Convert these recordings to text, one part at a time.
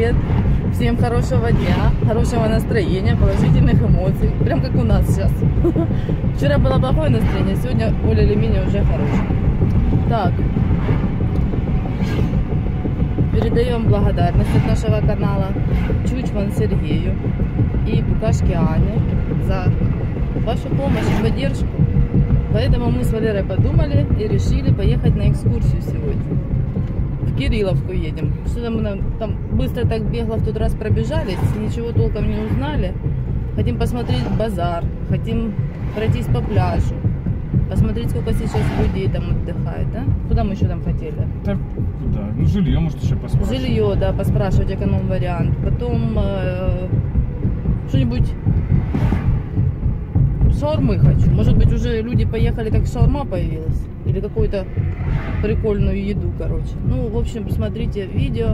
привет! Всем хорошего дня, хорошего настроения, положительных эмоций. Прям как у нас сейчас. Вчера было плохое настроение, сегодня более или менее уже хорошее. Так. Передаем благодарность от нашего канала Чучман Сергею и Букашке Ане за вашу помощь и поддержку. Поэтому мы с Валерой подумали и решили поехать на экскурсию сегодня. В Кирилловку едем. Что-то мы там быстро так бегло в тот раз пробежались, ничего толком не узнали. Хотим посмотреть базар, хотим пройтись по пляжу, посмотреть, сколько сейчас людей там отдыхает, да? Куда мы еще там хотели? Так, куда? Ну, жилье, может, еще поспрашивать. Жилье, да, поспрашивать, эконом-вариант. Потом что-нибудь... Шаурмы хочу. Может быть, уже люди поехали, так шаурма появилась. Или какую-то прикольную еду, короче. Ну, в общем, посмотрите видео.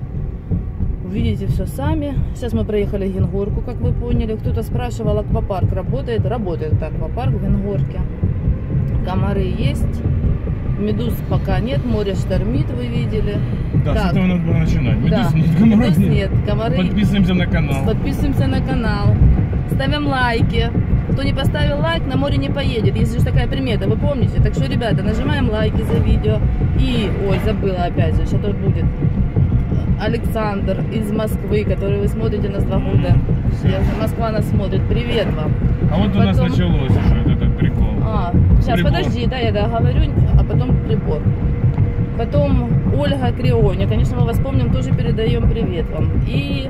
Увидите все сами. Сейчас мы проехали Генгорку, как вы поняли. Кто-то спрашивал, аквапарк работает? Работает аквапарк в Генгорке. Комары есть. Медуз пока нет. Море штормит, вы видели. Да, так. с этого надо было начинать. Медуз да. нет, комаров нет. Комары... Подписываемся на канал. Подписываемся на канал. Ставим лайки. Кто не поставил лайк, на море не поедет. Есть же такая примета, вы помните? Так что, ребята, нажимаем лайки за видео. И, ой, забыла опять же, что тут будет Александр из Москвы, который вы смотрите нас 2 года. Москва нас смотрит. Привет вам. А вот потом... у нас началось уже этот прикол. Сейчас, прибор. Подожди, да, я договорю, а потом прибор. Потом Ольга Крионя. Конечно, мы вас помним, тоже передаем привет вам. И...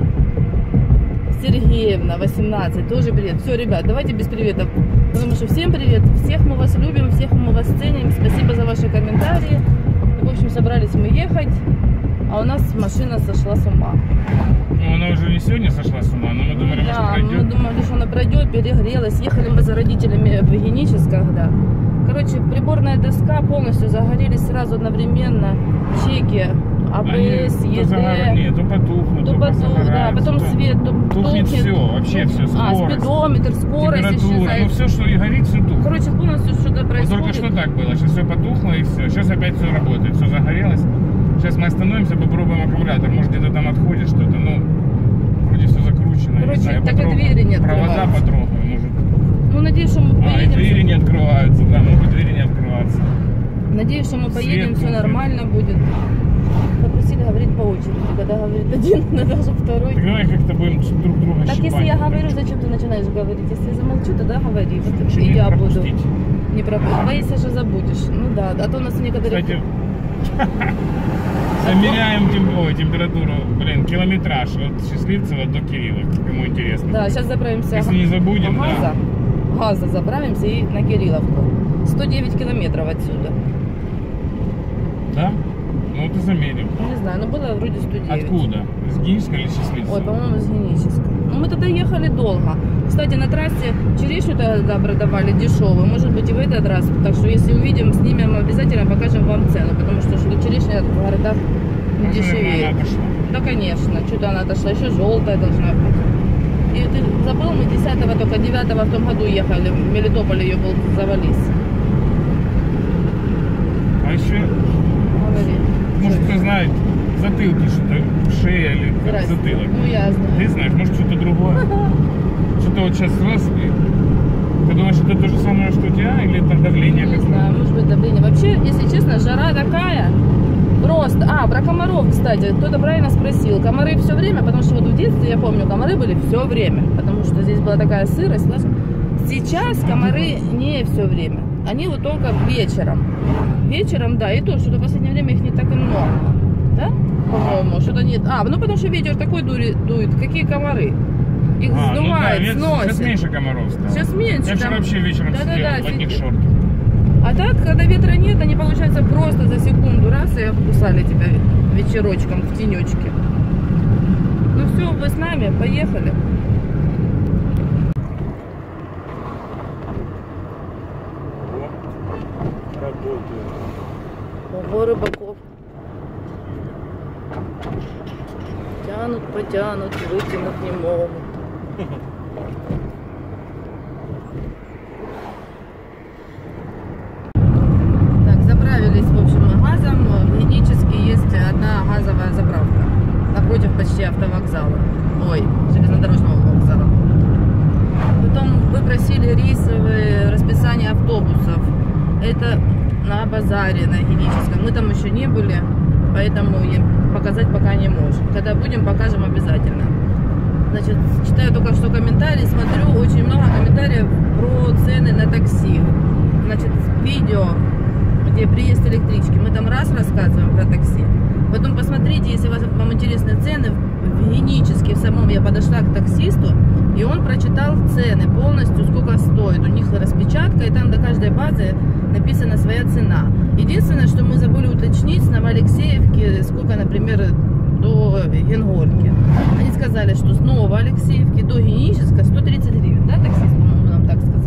Сергеевна, 18, тоже привет. Все, ребят, давайте без приветов, потому что всем привет, всех мы вас любим, всех мы вас ценим, спасибо за ваши комментарии. И, в общем, собрались мы ехать, а у нас машина сошла с ума. Ну, она уже не сегодня сошла с ума, но мы думали, да, что пройдет. мы думали, что она пройдет, перегрелась. Ехали мы за родителями в Геническах, да. Короче, приборная доска полностью загорелись сразу одновременно, чеки. АБС, ЕД, нет, то потухнут, то потухнет, да, потом свет, то тухнет все, вообще все, скорость, спидометр, скорость исчезает. Ну все, что и горит, все тухнет. Короче, полностью что-то происходит. Вот только что так было, сейчас все потухло и все, сейчас опять все работает, все загорелось. Сейчас мы остановимся, попробуем аккумулятор, может где-то там отходит что-то, ну, вроде все закручено, короче, не знаю, так и двери не открываются. Провода потрогаю, может. Ну, надеюсь, что мы поедем. И двери не открываются, да, могут двери не открываться. Надеюсь, что мы поедем, все нормально будет. Попросили говорить по очереди. Когда говорит один, надо же второй. Так давай как-то будем друг друга так щипать. Если я говорю, зачем ты начинаешь говорить? Если я замолчу, тогда говори. Вот, и я буду. Не пропустить. Боишься, что забудешь. Ну да, а то у нас некоторые... Кстати, замеряем температуру, километраж от Счастливцева до Кирилловки, кому интересно. Да, сейчас заправимся. Если не забудем, газа заправимся и на Кирилловку. 109 километров отсюда. Да? Ну ты замерил. Не знаю, но было вроде 109. Откуда? Из Генического или Счастливцева? Ой, по-моему, из Генического. Ну мы тогда ехали долго. Кстати, на трассе черешню тогда продавали дешевую. Может быть и в этот раз. Так что если увидим, снимем, обязательно покажем вам цену. Потому что черешня в городах не дешевее. Она отошла. Да, конечно. Что-то она отошла. Еще желтая должна быть. И ты забыл, мы 10-го, только 9-го в том году ехали. В Мелитополе ее был завались. А еще... Может, кто знает, затылки что-то, шея или затылок. Ну, я знаю. Ты знаешь, может, что-то другое. Что-то вот сейчас раз, ты думаешь, это то же самое, что у тебя, или это давление? Не знаю, может быть, давление. Вообще, если честно, жара такая, просто... про комаров, кстати, кто-то правильно спросил. Комары все время, потому что вот в детстве, я помню, комары были все время, потому что здесь была такая сырость. Сейчас комары не все время. Они вот только вечером. Вечером, да, и то, что в последнее время их не так и много. Да? По-моему, что-то нет. Ну потому что ветер такой дует. Какие комары? Их сдувает, ну, да, сносит. Сейчас меньше комаров стало. Сейчас меньше. Я вчера вообще вечером сидел в одних шортах. А так, когда ветра нет, они, получается, просто за секунду раз и обкусали тебя вечерочком в тенечке. Ну все, вы с нами, поехали. Ого, рыбаков. Тянут, потянут, вытянуть не могут. Так, заправились, в общем, газом. В Генически есть одна газовая заправка. Напротив почти автовокзала. базаре на Геническом. Мы там еще не были, поэтому показать пока не можем. Когда будем, покажем обязательно. Значит, читаю только что комментарии, смотрю, очень много комментариев про цены на такси. Значит, видео, где приезд электрички, мы там раз рассказываем про такси. Потом посмотрите, если вам интересны цены, в Геническе в самом я подошла к таксисту, и он прочитал цены полностью, сколько стоит. У них распечатка, и там до каждой базы написана своя цена. Единственное, что мы забыли уточнить с Новоалексеевки, сколько, например, до Генгорки. Они сказали, что с Новоалексеевки до Геническа 130 гривен, да, таксист, по-моему, нам так сказал.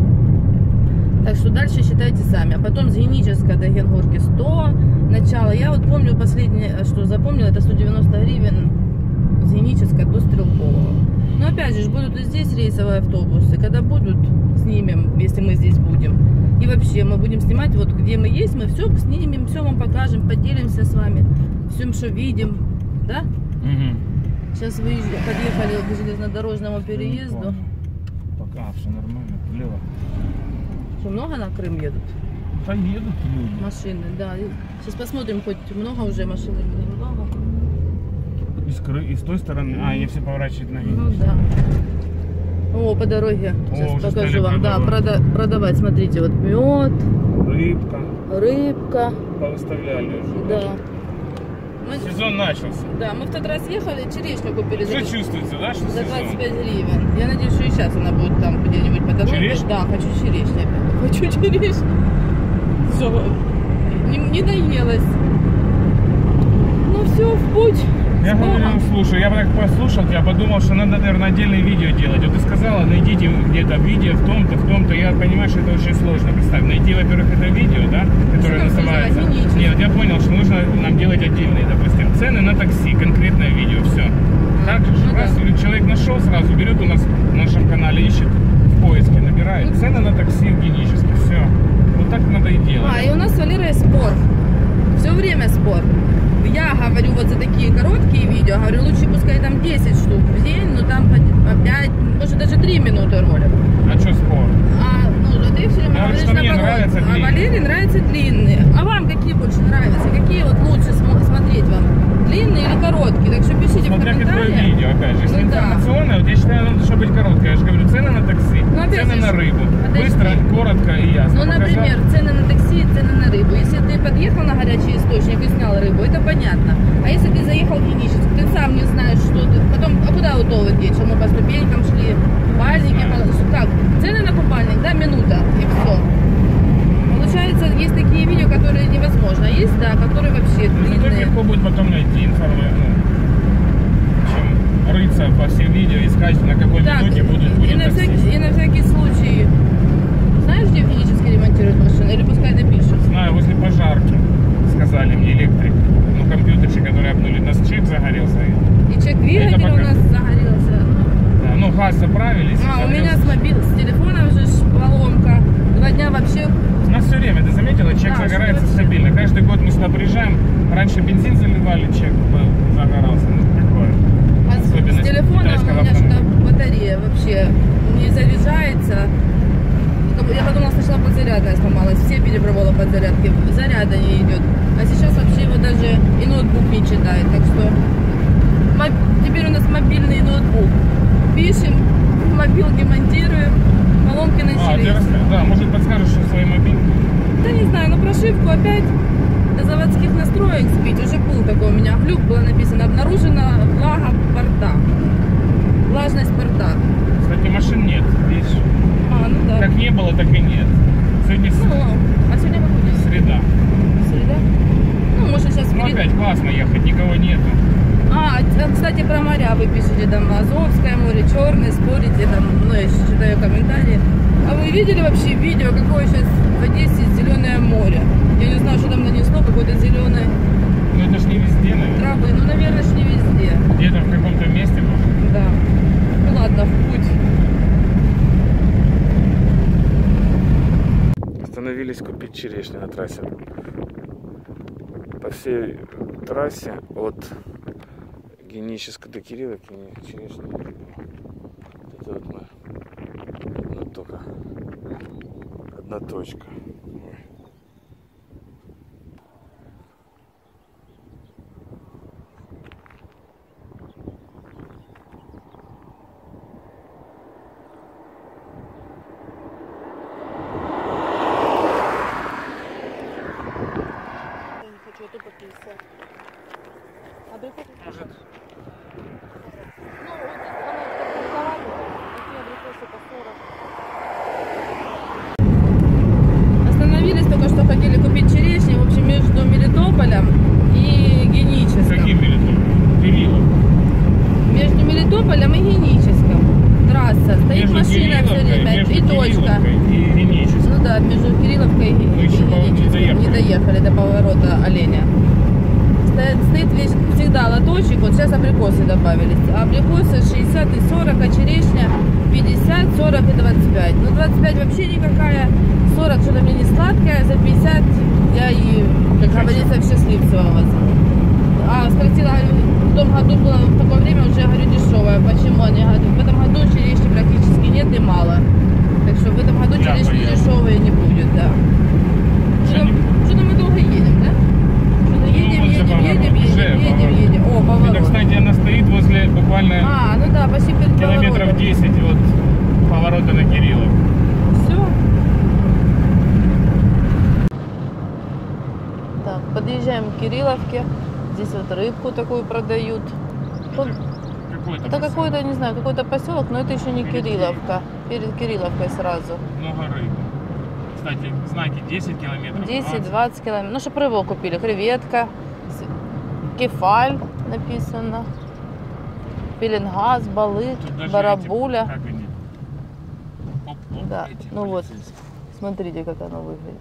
Так что дальше считайте сами. А потом с Геническа до Генгорки 100. Начало. Я вот помню последнее, что запомнила, это 190 гривен с Геническа до Стрелкового. Но опять же, будут и здесь рейсовые автобусы. Когда будут, снимем, если мы здесь будем. И вообще, мы будем снимать, вот где мы есть, мы все снимем, все вам покажем, поделимся с вами. Всем, что видим. Да? Угу. Сейчас подъехали к железнодорожному переезду. Пока все нормально, лево. Что, много на Крым едут? Да едут люди. Машины, да. Сейчас посмотрим, хоть много уже машин или немного. И с той стороны, они все поворачивают на Генический. Ну да. О, по дороге. Сейчас уже покажу вам. Да, продавать, смотрите, вот мед. Рыбка. Повыставляли уже. Да. Сезон начался. Да, мы в тот раз ехали, черешню купили. Уже чувствуется, да, что за сезон? 25 гривен. Я надеюсь, что и сейчас она будет там где-нибудь по дороге. Черешня? Да, хочу черешню опять. Хочу черешню. Что? Не наелась. Ну все, в путь. Я говорю, слушай, я так послушал тебя, подумал, что надо, наверное, отдельное видео делать. Вот ты сказала, найдите где-то видео в том-то. Я понимаю, что это очень сложно представить. Найти, во-первых, это видео, да, которое называется... Нет, я понял, что нужно нам делать отдельные, допустим, цены на такси, конкретное видео, все. Так же, раз человек нашел, сразу берет у нас в нашем канале, ищет в поиске, набирает цены на такси в Геническе, все. Вот так надо и делать. И у нас с Валерой спор. Все время спор. Я говорю вот за такие короткие видео, говорю, лучше пускай там 10 штук в день, но там по 5, может даже 3 минуты ролик. А что спор? Ты все время говоришь наоборот. А Валерии нравятся длинные. А вам какие больше нравятся? Какие вот лучше смотреть вам? Длинные или короткие? Так что пишите в комментариях. Смотря какое видео, опять же. Если информационное, вот я считаю, надо, чтобы быть короткое. Я же говорю, цены на такси, цены на рыбу. Быстро, коротко и ясно. Ну, например, цены на такси и цены на рыбу. Если ты подъехал на горячий источник и снял рыбу, это понятно. А если ты заехал в Геническ, ты сам не знаешь, что ты... Потом, а куда удобно деть? Что мы по ступенькам шли, купальники, как? Цены на купальник, да, минута, и все. Получается, есть такие видео, которые невозможно. Есть, да, которые вообще длинные. Зато легко будет потом найти информацию. Чем рыться по всем видео, искать, на какой минуте будет и на всякий случай. Знаешь, где физически ремонтируют машины? Или пускай напишут? Знаю, возле пожарки. Сказали мне электрик. Ну, компьютерчик, который обнули. У нас чек загорелся. И чек двигателя пока... у нас загорелся. Да, ну газ заправились. У меня с телефона уже поломка. 2 дня вообще... У нас все время, ты заметила, чек загорается стабильно. Каждый год мы сюда приезжаем. Раньше бензин заливали, чек был, загорался. Ну, прикольно. А с телефона у меня что-то батарея вообще не заряжается. Я подумала, сначала подзарядная сломалась. Все перепробовала подзарядки. Заряда не идет. А сейчас вообще его даже и ноутбук не читает. Так что теперь у нас мобильный ноутбук. Пишем, в мобилке монтируем. Поломки начались. Да, может подскажешь, что своей мобилке? Да не знаю, но прошивку опять до заводских настроек сбить. Уже был такой у меня глюк, было написано: обнаружена влага порта. Влажность порта. Кстати, машин нет, видишь? Ну да. Как не было, так и нет. Сегодня а сегодня какой день? Среда. Среда? Ну, может сейчас... Ну, опять классно ехать, никого нету. Кстати, про моря вы пишете, там, Азовское море, Черное, спорите, там, я читаю комментарии. А вы видели вообще видео, какое сейчас в Одессе зеленое море? Я не знаю, что там нанесло, какое-то зеленое. Ну, это ж не везде, наверное. Травы, наверное, ж не везде. Где-то в каком-то месте, может. Да. Ну, ладно, в путь. Остановились купить черешню на трассе. По всей трассе от Генического до Кирилловки черешня не было. Это вот мы. Только одна точка. Ой. все. Абрикосы. Может, Ну, вот она торговала, такие абрикосы по 40. Остановились только что, хотели купить черешни, в общем, между Мелитополем и Геническом. каким билетом? Кириллов. Между Мелитополем и Геническом. Трасса. Стоит Между машина все Кирилловкой, время. между И точка. Кирилловкой и Геническим. Ну да, между Кирилловкой и еще, по-моему, не Геническим. Не доехали до поворота Оленя. Стоит весь, всегда лоточек, вот сейчас абрикосы добавились. А абрикосы 60 и 40, а черешня 50, 40 и 25. Ну 25 вообще никакая, 40 что-то мне не сладкая, за 50 я и, как говорится, в счастливцево возьму. А спросила, говорю, в том году было в такое время уже, я говорю, дешевая. Почему? Они говорят, в этом году черешни практически нет и мало. Так что в этом году черешни дешевые не будет, да. Что-то мы долго едем, да? Едем. О, поворот. Это, кстати, она стоит возле буквально Ну да, почти перед километров поворотом. 10 от поворота на Кириллов. Все. Так, подъезжаем к Кирилловке. Здесь вот рыбку такую продают. Какой-то Это какой-то, не знаю, какой-то поселок, но это еще не Перед Кирилловка. Перед Кирилловкой сразу. Много рыбы. Кстати, знаете, 10 километров. 10-20 километров. Ну, чтобы рыбу купили. Креветка, кефаль написано. Пеленгаз, балык, Тут даже барабуля. эти, как они? Оп, Да, эти ну вот. полицейские. Смотрите, как оно выглядит.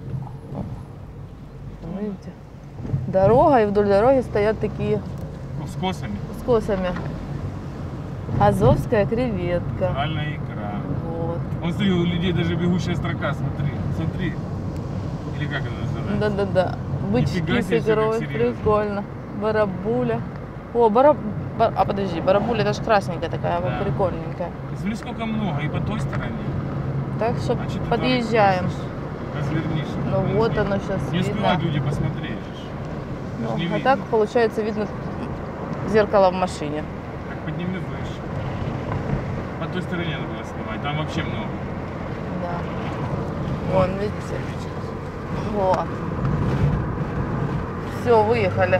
Видите? Дорога, и вдоль дороги стоят такие Ну, с косами. с косами. Азовская креветка. Натуральная икра. Вот. Он, смотри, у людей даже бегущая строка, смотри. Или как она называется? Да-да-да. Бычки Нифига с себе, всё икрой. как серьезно. Прикольно. Барабуля. О, подожди, барабуля, это же красненькая такая, вот Да. прикольненькая. И смотри, сколько много, и по той стороне. Так что А что ты подъезжаем. Развернись. чтобы Ну было вот видно. оно сейчас Не видно. успевают люди посмотреть. же. Ну, Даже не а видно. так получается видно зеркало в машине. Так подними выше. По той стороне надо было снимать, там вообще много. Да. Вон, видите? Вот. Все, выехали.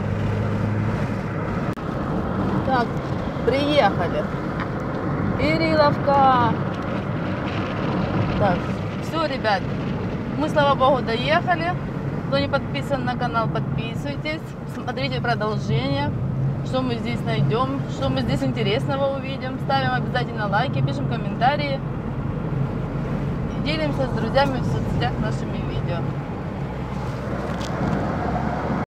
Так, приехали. Кирилловка. Так, все, ребят. Мы, слава богу, доехали. Кто не подписан на канал, подписывайтесь. Смотрите продолжение. Что мы здесь найдем, что мы здесь интересного увидим. Ставим обязательно лайки, пишем комментарии. И делимся с друзьями в соцсетях нашими видео.